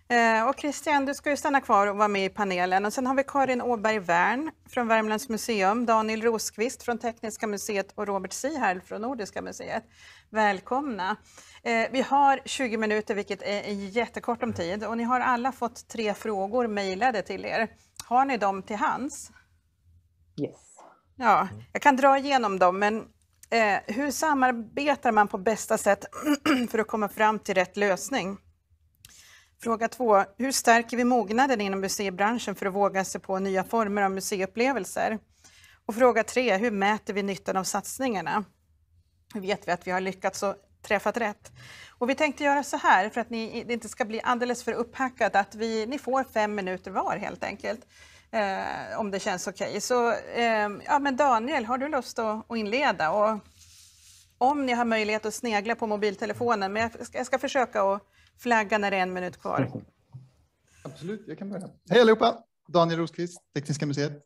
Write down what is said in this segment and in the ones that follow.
Och Christian, du ska ju stanna kvar och vara med i panelen. Och sen har vi Karin Åberg-Wern från Värmlands museum, Daniel Rosqvist från Tekniska museet och Robert Sihärl från Nordiska museet. Välkomna. Vi har 20 minuter, vilket är jättekort om tid. Och ni har alla fått 3 frågor mejlade till er. Har ni dem till hands? Yes. Ja, jag kan dra igenom dem, men hur samarbetar man på bästa sätt för att komma fram till rätt lösning? Fråga 2. Hur stärker vi mognaden inom museibranschen för att våga sig på nya former av museiupplevelser? Och fråga 3. Hur mäter vi nyttan av satsningarna? Hur vet vi att vi har lyckats och träffat rätt? Och vi tänkte göra så här för att det inte ska bli alldeles för upphackat, att ni får 5 minuter var helt enkelt. Om det känns okej. Så ja, men Daniel, har du lust att inleda? Och om ni har möjlighet att snegla på mobiltelefonen, men jag ska försöka att flagga när det är 1 minut kvar. Absolut, jag kan börja. Hej allihopa, Daniel Rosqvist, Tekniska museet.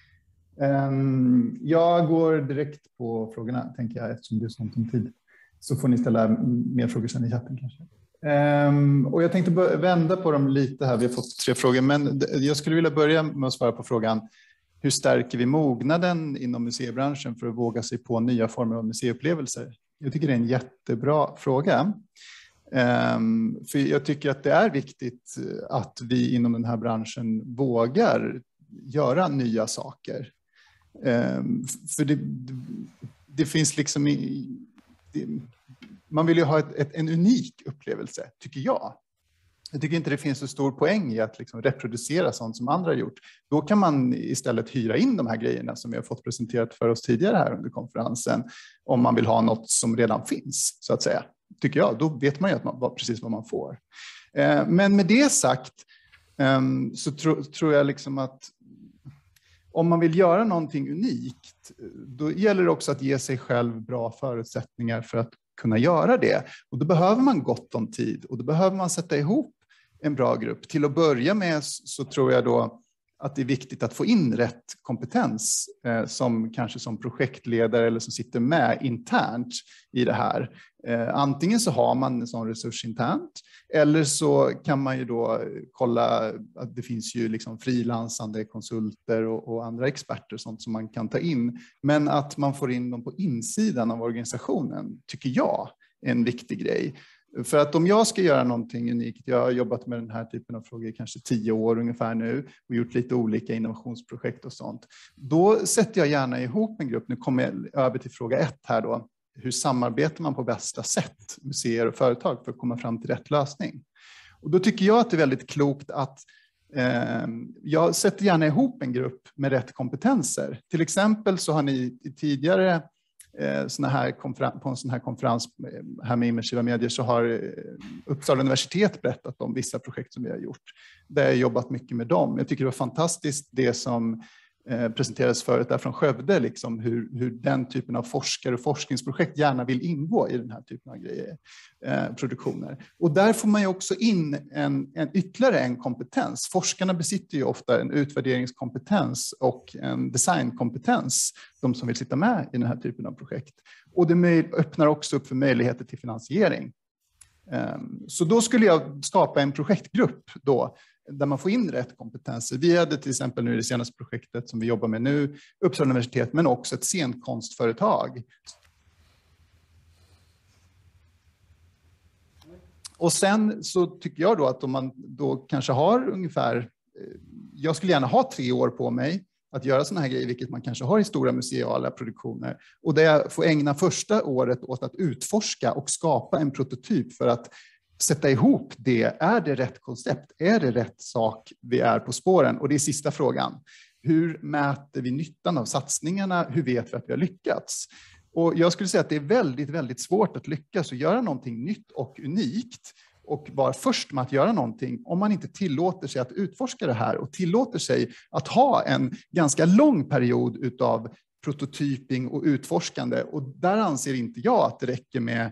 Jag går direkt på frågorna, tänker jag, eftersom det är sånt om tid. Så får ni ställa mer frågor sen i chatten kanske. Och jag tänkte vända på dem lite här. Vi har fått 3 frågor, men jag skulle vilja börja med att svara på frågan: hur stärker vi mognaden inom museibranschen för att våga sig på nya former av museiupplevelser? Jag tycker det är en jättebra fråga. För jag tycker att det är viktigt att vi inom den här branschen vågar göra nya saker. För det finns liksom... Man vill ju ha en unik upplevelse, tycker jag. Jag tycker inte det finns så stor poäng i att liksom reproducera sånt som andra har gjort. Då kan man istället hyra in de här grejerna som vi har fått presenterat för oss tidigare här under konferensen. Om man vill ha något som redan finns, så att säga. Tycker jag. Då vet man ju precis vad man får. Men med det sagt så tror jag liksom att om man vill göra någonting unikt, då gäller det också att ge sig själv bra förutsättningar för att kunna göra det. Och då behöver man gott om tid och då behöver man sätta ihop en bra grupp. Till att börja med så tror jag då att det är viktigt att få in rätt kompetens kanske som projektledare eller som sitter med internt i det här. Antingen så har man en sån resurs internt, eller så kan man ju då kolla att det finns ju liksom frilansande konsulter och andra experter, sånt som man kan ta in. Men att man får in dem på insidan av organisationen tycker jag är en viktig grej. För att om jag ska göra någonting unikt, jag har jobbat med den här typen av frågor i kanske 10 år ungefär nu och gjort lite olika innovationsprojekt och sånt. Då sätter jag gärna ihop en grupp. Nu kommer jag över till fråga 1 här då. Hur samarbetar man på bästa sätt, museer och företag, för att komma fram till rätt lösning? Och då tycker jag att det är väldigt klokt att jag sätter gärna ihop en grupp med rätt kompetenser. Till exempel så har ni tidigare på en sån här konferens här med immersiva medier så har Uppsala universitet berättat om vissa projekt som vi har gjort. Där jag har jobbat mycket med dem. Jag tycker det var fantastiskt det som presenterades förut där från Skövde, liksom hur den typen av forskare och forskningsprojekt gärna vill ingå i den här typen av grejer, produktioner. Och där får man ju också in ytterligare en kompetens. Forskarna besitter ju ofta en utvärderingskompetens och en designkompetens, de som vill sitta med i den här typen av projekt. Och det öppnar också upp för möjligheter till finansiering. Så då skulle jag skapa en projektgrupp då, där man får in rätt kompetenser. Vi hade till exempel nu det senaste projektet som vi jobbar med nu, Uppsala universitet, men också ett scenkonstföretag. Och sen så tycker jag då att om man då kanske har ungefär, jag skulle gärna ha 3 år på mig att göra såna här grejer, vilket man kanske har i stora museala produktioner. Och där jag får ägna första året åt att utforska och skapa en prototyp för att sätta ihop det. Är det rätt koncept? Är det rätt sak vi är på spåren? Och det är sista frågan. Hur mäter vi nyttan av satsningarna? Hur vet vi att vi har lyckats? Och jag skulle säga att det är väldigt, väldigt svårt att lyckas och göra någonting nytt och unikt och vara först med att göra någonting om man inte tillåter sig att utforska det här och tillåter sig att ha en ganska lång period utav prototyping och utforskande. Och där anser inte jag att det räcker med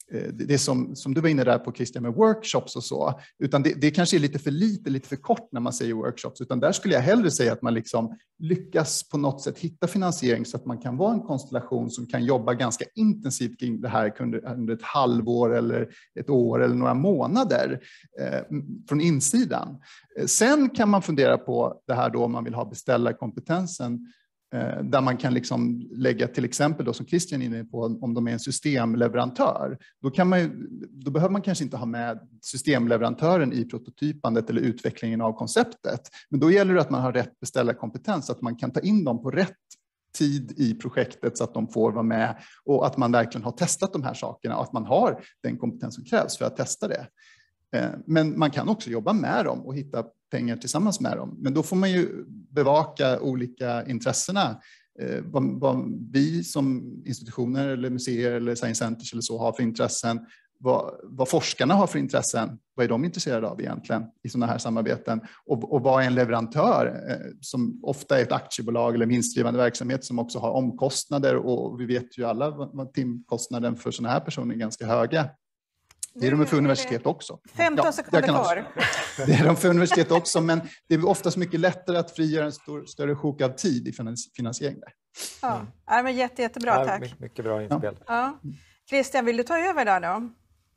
det som du var inne där på, Christian, med workshops och så, utan det kanske är lite för lite för kort när man säger workshops, utan där skulle jag hellre säga att man liksom lyckas på något sätt hitta finansiering så att man kan vara en konstellation som kan jobba ganska intensivt kring det här under ett halvår eller ett år eller några månader från insidan. Sen kan man fundera på det här då om man vill ha beställarkompetensen, där man kan liksom lägga till exempel då, som Christian är inne på, om de är en systemleverantör, då behöver man kanske inte ha med systemleverantören i prototypandet eller utvecklingen av konceptet. Men då gäller det att man har rätt beställarkompetens, så att man kan ta in dem på rätt tid i projektet så att de får vara med, och att man verkligen har testat de här sakerna och att man har den kompetens som krävs för att testa det. Men man kan också jobba med dem och hitta pengar tillsammans med dem. Men då får man ju bevaka olika intressena. Vad vi som institutioner eller museer eller science centers eller så har för intressen. Vad forskarna har för intressen. Vad är de intresserade av egentligen i sådana här samarbeten? Och vad är en leverantör som ofta är ett aktiebolag eller vinstdrivande verksamhet som också har omkostnader. Och vi vet ju alla vad timkostnaden för sådana här personer är ganska höga. Det är de för universitet också. 15 sekunder kvar. Det är de för universitet också, men det är oftast mycket lättare att frigöra en större sjok av tid i finansiering där. Ja, men jättebra, tack. Mycket bra inspel. Ja. Christian, vill du ta över där då?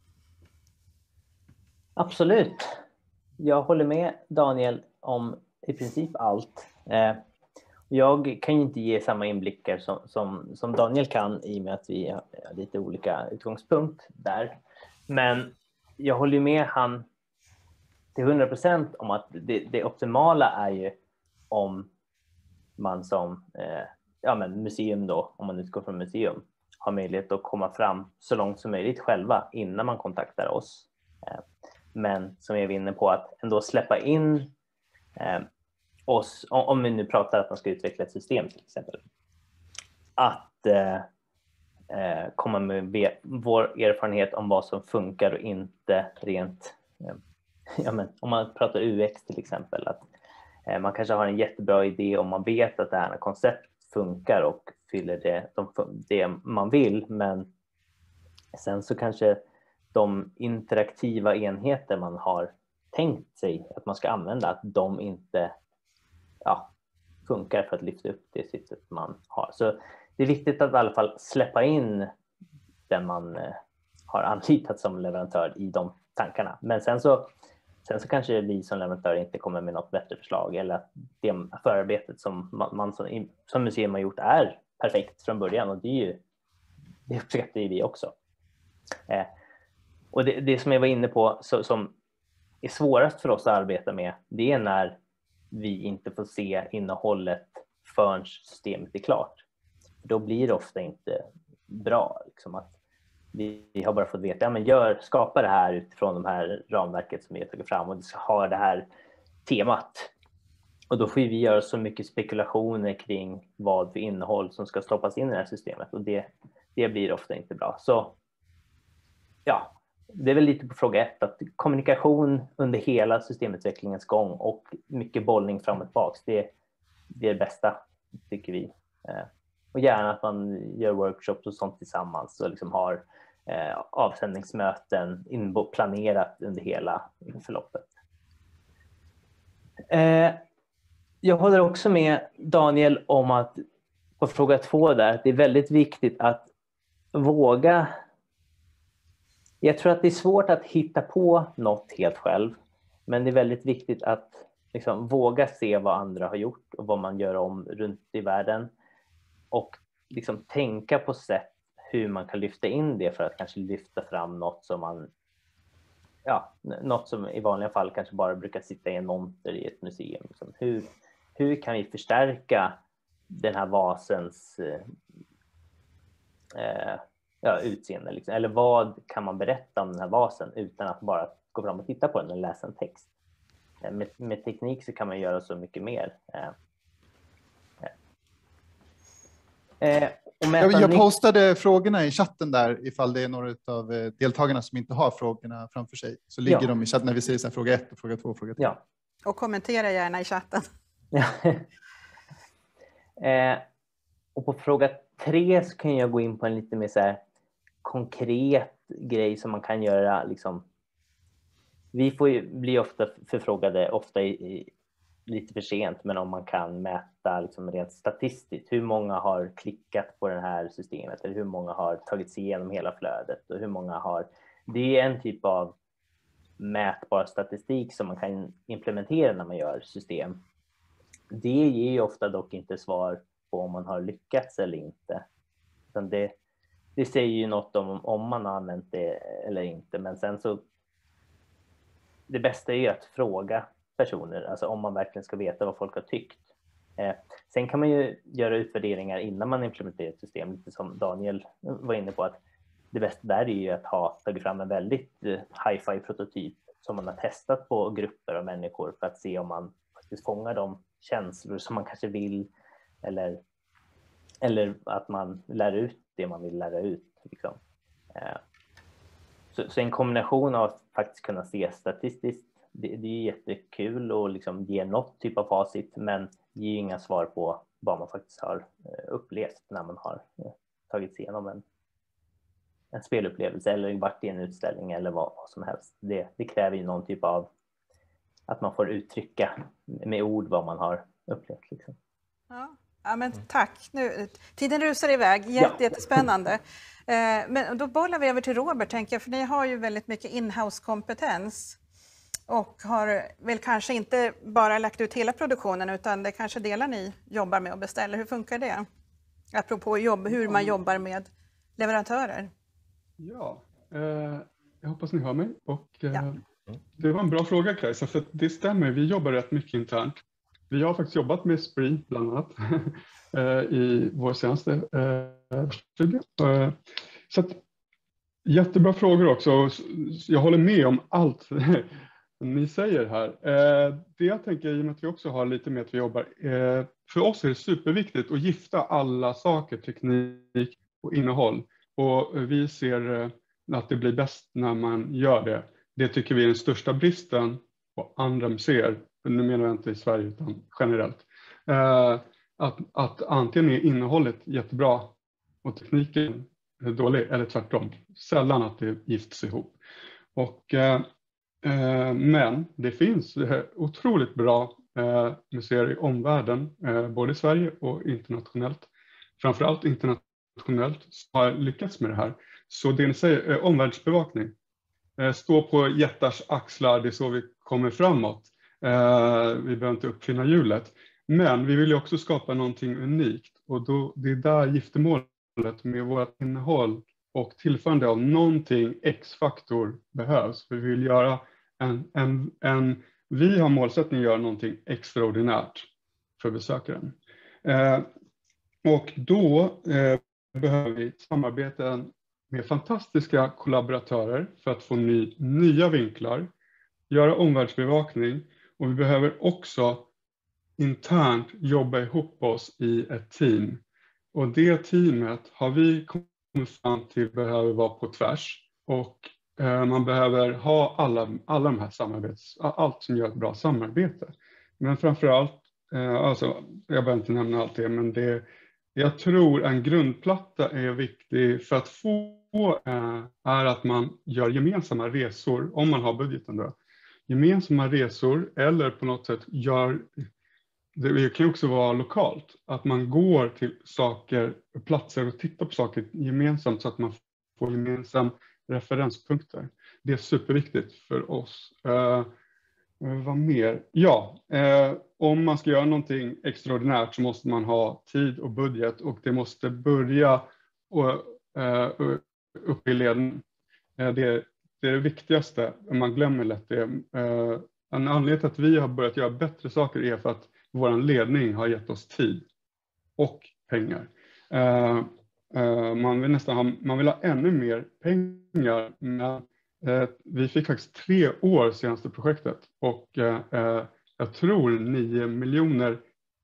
Absolut. Jag håller med Daniel om i princip allt. Jag kan ju inte ge samma inblickar som Daniel kan, i och med att vi har lite olika utgångspunkt där. Men jag håller med han till 100% om att det optimala är ju om man som museum då, om man utgår från museum, har möjlighet att komma fram så långt som möjligt själva innan man kontaktar oss. Men som jag är inne på, att ändå släppa in oss, om vi nu pratar att man ska utveckla ett system till exempel, att komma med vår erfarenhet om vad som funkar och inte rent, om man pratar UX till exempel, att man kanske har en jättebra idé om man vet att det här koncept funkar och fyller det man vill, men sen så kanske de interaktiva enheter man har tänkt sig att man ska använda, att de inte funkar för att lyfta upp det syftet man har. Så det är viktigt att i alla fall släppa in den man har anlitat som leverantör i de tankarna. Men sen så kanske vi som leverantör inte kommer med något bättre förslag, eller att det förarbetet som man som museum har gjort är perfekt från början, och det uppskattar ju vi också. Och det som jag var inne på som är svårast för oss att arbeta med, det är när vi inte får se innehållet förrän systemet är klart. Då blir det ofta inte bra. Liksom, att vi har bara fått veta, skapa det här utifrån de här ramverket som vi har tagit fram, och det ska ha det här temat. Och då får vi göra så mycket spekulationer kring vad för innehåll som ska stoppas in i det här systemet, och det blir ofta inte bra. Så det är väl lite på fråga 1, att kommunikation under hela systemutvecklingens gång och mycket bollning fram och tillbaka, det är det bästa, tycker vi. Och gärna att man gör workshops och sånt tillsammans och liksom har avsändningsmöten planerat under hela förloppet. Jag håller också med Daniel om att på fråga 2 där, att det är väldigt viktigt att våga. Jag tror att det är svårt att hitta på något helt själv, men det är väldigt viktigt att liksom våga se vad andra har gjort och vad man gör om runt i världen, och liksom tänka på sätt hur man kan lyfta in det för att kanske lyfta fram något som något som i vanliga fall kanske bara brukar sitta i en monter i ett museum. Liksom. Hur kan vi förstärka den här vasens utseende? Liksom? Eller vad kan man berätta om den här vasen utan att bara gå fram och titta på den och läsa en text? Med teknik så kan man göra så mycket mer. Jag postade frågorna i chatten där, ifall det är några av deltagarna som inte har frågorna framför sig. Så ligger de i chatten när vi säger så här, fråga 1 och fråga 2 och fråga 3. Ja. Och kommentera gärna i chatten. Och på fråga 3 så kan jag gå in på en lite mer så här konkret grej som man kan göra liksom. Vi blir ofta förfrågade, ofta lite för sent, men om man kan mäta liksom rent statistiskt hur många har klickat på det här systemet eller hur många har tagit sig igenom hela flödet och hur många har, det är en typ av mätbar statistik som man kan implementera när man gör system. Det ger ju ofta dock inte svar på om man har lyckats eller inte. Utan det säger ju något om man har använt det eller inte, men sen så det bästa är ju att fråga personer, alltså om man verkligen ska veta vad folk har tyckt. Sen kan man ju göra utvärderingar innan man implementerar ett system, lite som Daniel var inne på, att det bästa där är ju att ha tagit fram en väldigt hi-fi prototyp som man har testat på grupper av människor för att se om man faktiskt fångar de känslor som man kanske vill, eller att man lär ut det man vill lära ut. Liksom. Så en kombination av att faktiskt kunna se statistiskt, det är jättekul och liksom ger något typ av facit, men ger inga svar på vad man faktiskt har upplevt när man har tagit sig igenom en spelupplevelse eller varit i en utställning eller vad som helst. Det kräver ju någon typ av att man får uttrycka med ord vad man har upplevt. Liksom. Ja, men tack. Tiden rusar iväg. Jättespännande. Men då bollar vi över till Robert, tänker jag, för ni har ju väldigt mycket in-house-kompetens och har väl kanske inte bara lagt ut hela produktionen, utan det kanske delar ni jobbar med och beställer. Hur funkar det? Apropå hur man jobbar med leverantörer. Ja, jag hoppas ni hör mig. Och, det var en bra fråga, Kajsa, för det stämmer. Vi jobbar rätt mycket internt. Vi har faktiskt jobbat med Sprint bland annat i vår senaste studie. Så att, jättebra frågor också. Jag håller med om allt ni säger här. Det jag tänker, i och med att vi också har lite med att vi jobbar, för oss är det superviktigt att gifta alla saker, teknik och innehåll. Och vi ser att det blir bäst när man gör det. Det tycker vi är den största bristen på andra museer. Nu menar jag inte i Sverige utan generellt. Att antingen är innehållet jättebra och tekniken är dålig, eller tvärtom. Sällan att det gifts ihop. Men det finns otroligt bra museer i omvärlden, både i Sverige och internationellt. Framförallt internationellt har lyckats med det här. Så det ni säger, omvärldsbevakning. Stå på jättars axlar, det är så vi kommer framåt. Vi behöver inte uppfinna hjulet. Men vi vill ju också skapa någonting unikt. Och det är där giftermålet med vårt innehåll och tillförande av någonting X-faktor behövs. För vi vill göra vi har målsättning att göra någonting extraordinärt för besökaren. Och då behöver vi samarbeta med fantastiska kollaboratörer för att få nya vinklar, göra omvärldsbevakning, och vi behöver också internt jobba ihop oss i ett team. Och det teamet har vi kommit fram till behöver vara på tvärs, och man behöver ha alla de här allt som gör ett bra samarbete. Men framförallt, alltså, jag behöver inte nämna allt det, men jag tror en grundplatta är viktig för att få är att man gör gemensamma resor, om man har budgeten då. Gemensamma resor, eller på något sätt det kan också vara lokalt, att man går till platser och tittar på saker gemensamt så att man får gemensamma referenspunkter. Det är superviktigt för oss. Vad mer? Ja, om man ska göra någonting extraordinärt så måste man ha tid och budget, och det måste börja upp i leden. Det är det viktigaste. Man glömmer lätt det. En anledning till att vi har börjat göra bättre saker är för att vår ledning har gett oss tid och pengar. Man vill ha ännu mer pengar, men vi fick faktiskt 3 år senaste projektet, och jag tror 9 miljoner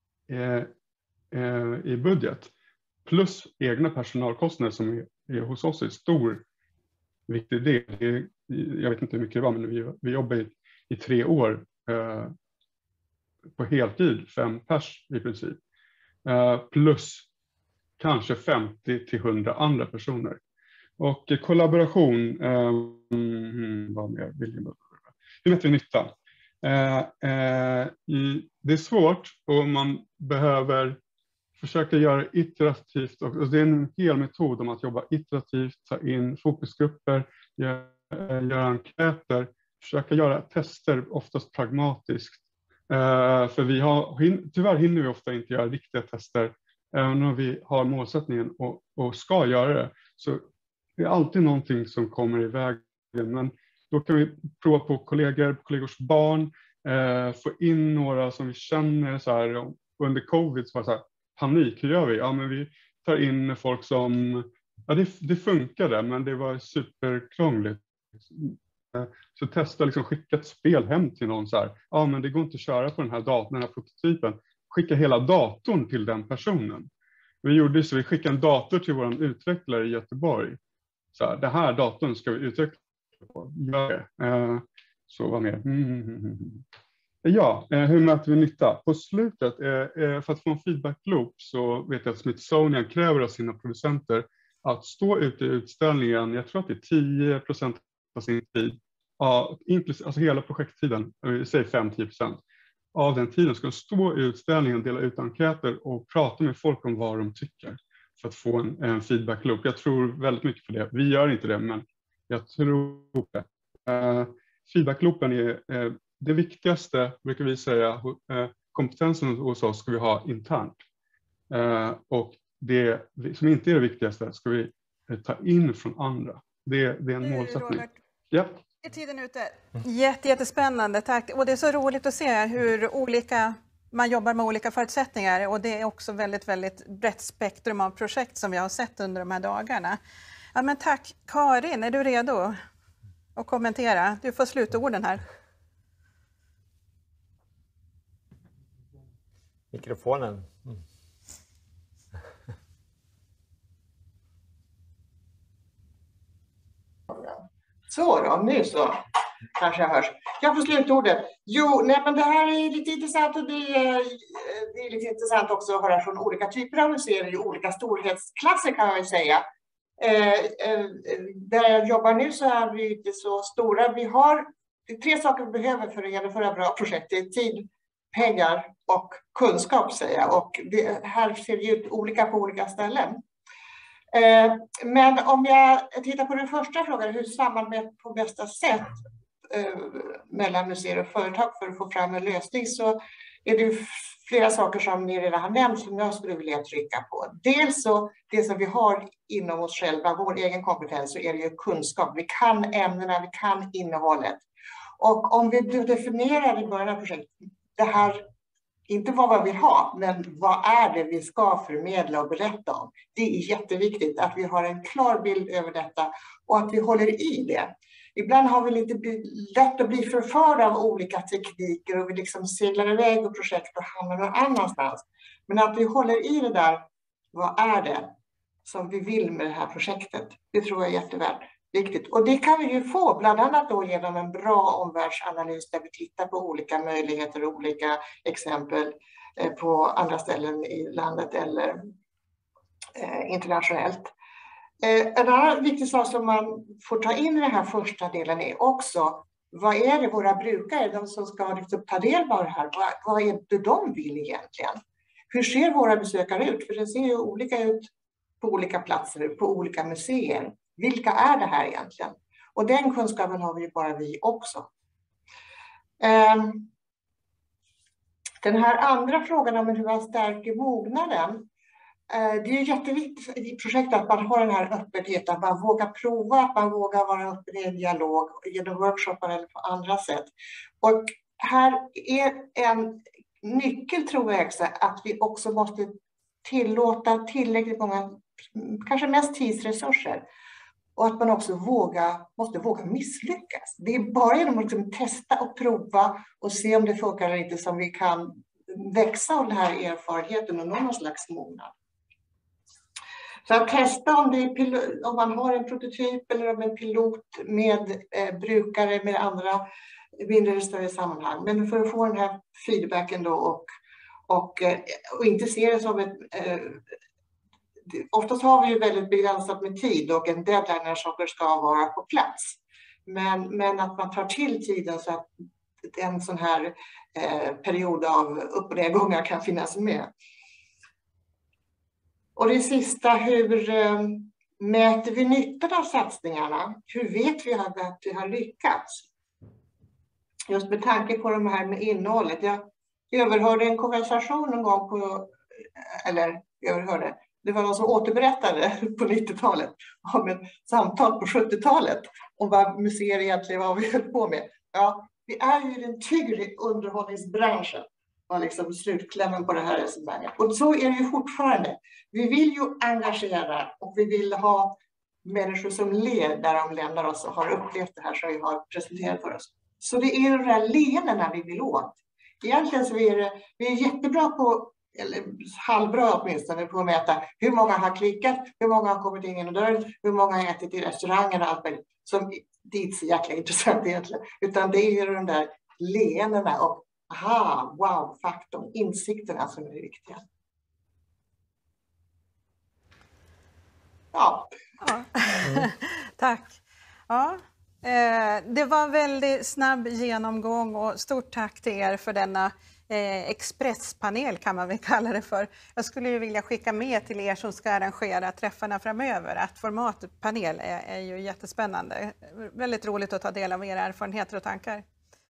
i budget plus egna personalkostnader som är hos oss är stor viktig del. Jag vet inte hur mycket det var, men vi jobbar i 3 år på heltid, 5 pers i princip, plus kanske 50 till 100 andra personer. Och kollaboration, vad mer vill jag? Hur mäter vi nytta? Det är svårt och man behöver försöka göra iterativt. Och det är en hel metod om att jobba iterativt, ta in fokusgrupper, göra enkäter, försöka göra tester, oftast pragmatiskt. För tyvärr hinner vi ofta inte göra riktiga tester, även om vi har målsättningen och ska göra det. Så det är alltid någonting som kommer i vägen. Men då kan vi prova på kollegors barn, få in några som vi känner så här. Under covid så var det så här, panik, hur gör vi? Ja, men vi tar in folk som, ja det funkade, men det var superkrångligt. Så testa liksom, skicka ett spel hem till någon så här, ja men det går inte att köra på den här datorn, den här prototypen. Skicka hela datorn till den personen. Vi gjorde så, vi skickade en dator till vår utvecklare i Göteborg. Så här, den här datorn ska vi utveckla på. Så vad mer? Ja, hur mäter vi nytta? På slutet, för att få en feedback loop så vet jag att Smithsonian kräver av sina producenter att stå ute i utställningen, jag tror att det är 10% av sin tid, alltså hela projekttiden, säg 5-10%. Av den tiden ska de stå i utställningen, dela ut enkäter och prata med folk om vad de tycker för att få en feedback loop. Jag tror väldigt mycket på det. Vi gör inte det, men jag tror det. Feedback loopen är det viktigaste, brukar vi säga. Kompetensen hos oss ska vi ha internt. Och det som inte är det viktigaste ska vi ta in från andra. Det är en målsättning. Ja. Är tiden ute? Jättespännande, tack. Och det är så roligt att se hur man jobbar med olika förutsättningar. Och det är också väldigt brett spektrum av projekt som vi har sett under de här dagarna. Ja, men tack. Karin, är du redo att kommentera? Du får slutorden här. Mikrofonen. Så då, nu så kanske jag hörs. Jag får slutordet. Men det här är lite intressant och det är lite intressant också att höra från olika typer av museer i olika storhetsklasser kan man väl säga. Där jag jobbar nu så är vi inte så stora. Det är 3 saker vi behöver för att genomföra bra projekt. Det är tid, pengar och kunskap säger jag. Och det här ser det ut olika på olika ställen. Men om jag tittar på den första frågan, hur samarbetar på bästa sätt mellan museer och företag för att få fram en lösning, så är det flera saker som ni redan har nämnt som jag skulle vilja trycka på. Dels så, det som vi har inom oss själva, vår egen kompetens, så är det ju kunskap. Vi kan ämnena, vi kan innehållet. Och om vi definierar i början av projektet, det här, inte vad vi vill ha, men vad är det vi ska förmedla och berätta om. Det är jätteviktigt att vi har en klar bild över detta och att vi håller i det. Ibland har vi lite lätt att bli förförda av olika tekniker och vi liksom seglar iväg och projekt och hamnar någon annanstans. Men att vi håller i det där, vad är det som vi vill med det här projektet? Det tror jag är jätteviktigt. Och det kan vi ju få bland annat då genom en bra omvärldsanalys där vi tittar på olika möjligheter och olika exempel på andra ställen i landet eller internationellt. En annan viktig sak som man får ta in i den här första delen är också, vad är det våra brukare, de som ska liksom ta del av det här, vad är det de vill egentligen? Hur ser våra besökare ut? För det ser ju olika ut på olika platser, på olika museer. Vilka är det här egentligen? Och den kunskapen har vi bara vi också. Den här andra frågan om hur man stärker mognaden. Det är jätteviktigt i projektet att man har den här öppenheten, att man vågar prova, att man vågar vara öppen i en dialog genom workshoppar eller på andra sätt. Och här är en nyckel tror jag också, att vi också måste tillåta tillräckligt många, kanske mest tidsresurser. Och att man också måste våga misslyckas. Det är bara genom att liksom testa och prova och se om det funkar eller inte som vi kan växa av den här erfarenheten och nå någon slags mognad. Så att testa om man har en prototyp eller om en pilot med brukare med andra mindre eller större sammanhang. Men för att få den här feedbacken då och inte se det som oftast har vi ju väldigt begränsat med tid och en deadline när saker ska vara på plats. Men att man tar till tiden så att en sån här period av upp- och nedgångar kan finnas med. Och det sista, hur mäter vi nyttan av satsningarna? Hur vet vi att vi har lyckats? Just med tanke på de här med innehållet. Jag överhörde en konversation en gång det var någon som återberättade på 90-talet om ett samtal på 70-talet om vad museer egentligen var vi höll på med. Ja, vi är ju i den tyngre underhållningsbranschen. Var liksom slutklämmen på det här resonemanget. Och så är det ju fortfarande. Vi vill ju engagera och vi vill ha människor som ler där de lämnar oss och har upplevt det här som vi har presenterat för oss. Så det är de där leendena vi vill åt. Egentligen så är vi är jättebra på, eller halvbra åtminstone, på att mäta hur många har klickat, hur många har kommit in genom dörren, hur många har ätit i restaurangen och allt möjligt. Som det är inte så jäkla intressant egentligen. Utan det är de där leendena och wow-faktorn, insikterna som är viktiga. Ja. Tack. Ja. Det var en väldigt snabb genomgång och stort tack till er för denna expresspanel kan man väl kalla det för. Jag skulle ju vilja skicka med till er som ska arrangera träffarna framöver att formatet panel är ju jättespännande. Väldigt roligt att ta del av era erfarenheter och tankar.